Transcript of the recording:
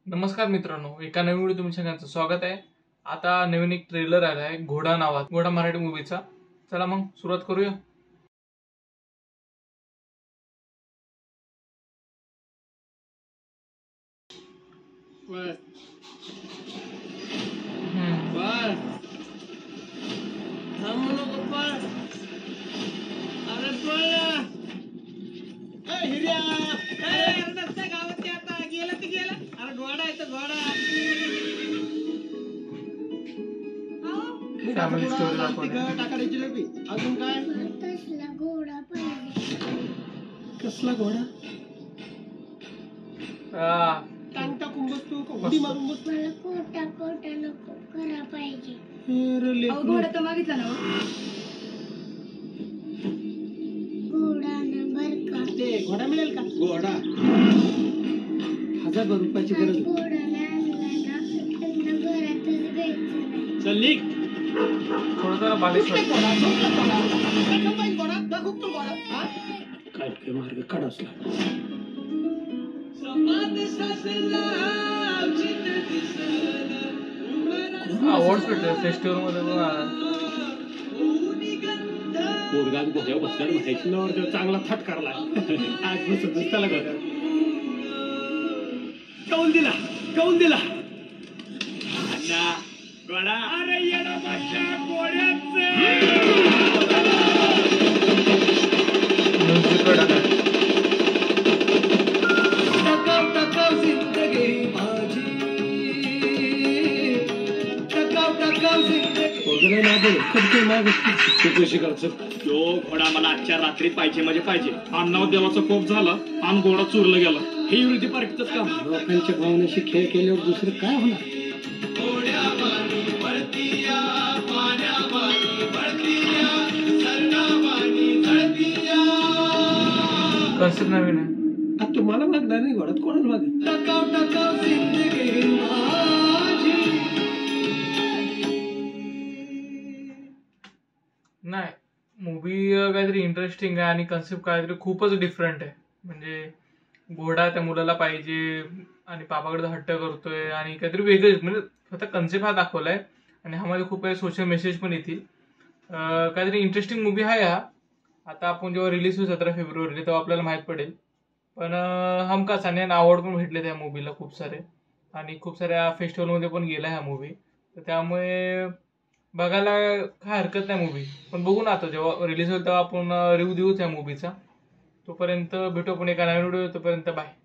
नमस्कार मित्रांनो, एका नवीन व्हिडिओ तुमच्या सगळ्यांचं स्वागत आहे। आता नवीन एक ट्रेलर आला आहे घोडा नावात, घोडा मराठी मूवीचा। चला मग सुरुवात करूया। फॅमिली स्टोरी दाखवली। अजून काय? घोडा पाहिजे। कसला घोडा? टांगटा कुंभस्तू का उडी मारून बस? मला कोटा कोटा नको, घोडा पाहिजे। घोडा तर मागितला ना। घोडा नंबर का? ते घोडा मिळेल का? घोडा 1000 रुपयाची गरज। घोडा नाही आणला ना त्यांना घरातच घ्यायचं। चल निघ। थोड़ा बालिश काय मार्ग काढासला। अवॉर्ड्स भेटले फेस्टिवल मध्ये बघा। पोरगा घोड्यावर बसल्यावर माहिती नवर चांगला फटकारला। आज बसत त्याला घोड्यावर कौल दिला अण्णा घोडा। अरे येडा माझ्या घोड्याचं म्युझिक कडा टकाव जिंदगी माझी, टकाव जिंदगी। पोरगा ना दे कधी माग तू कशी करतो? तो घोडा मला आजच्या रात्री पाहिजे म्हणजे पाहिजे। अण्णावर देवाचा कोप झाला आणि घोडा चोरला गेला। हे विरोधी पार्टीच काम। लोकांच्या भावनेशी खेळ केल्यावर दुसरं काय होणार? कन्सेप्ट नवीन आहे। आता तुम्हाला मागणार नाही घोड्यात, कोणाला माग? टकाव जिंदगी माझी। नाही, मूवी काहीतरी इंटरेस्टिंग आहे आणि कन्सेप्ट काहीतरी खूपच डिफरंट आहे। म्हणजे घोडा त्या मुलाला पाहिजे आणि पापाकडे हट्ट करतोय आणि काहीतरी वेगळंच, म्हणजे फक्त कन्सेप्ट हा दाखवलाय आणि ह्यामध्ये खूप काही सोशल मेसेज पण येतील। काहीतरी इंटरेस्टिंग मूवी आहे हा। आता आपण जेव्हा रिलीज होईल 17 फेब्रुवारीला तेव्हा आपल्याला माहीत पडेल। पण हमखास आणि अवॉर्ड पण भेटले त्या मूवीला खूप सारे आणि खूप साऱ्या फेस्टिवलमध्ये पण गेला हा मूवी। तर त्यामुळे बघायला काय हरकत नाही मूवी। पण बघू ना, आता जेव्हा रिलीज होईल तेव्हा आपण रिव्ह्यू देऊ त्या मूवीचा। तोपर्यंत भेटू आपण एका नवीन व्हिडिओ। तोपर्यंत बाय।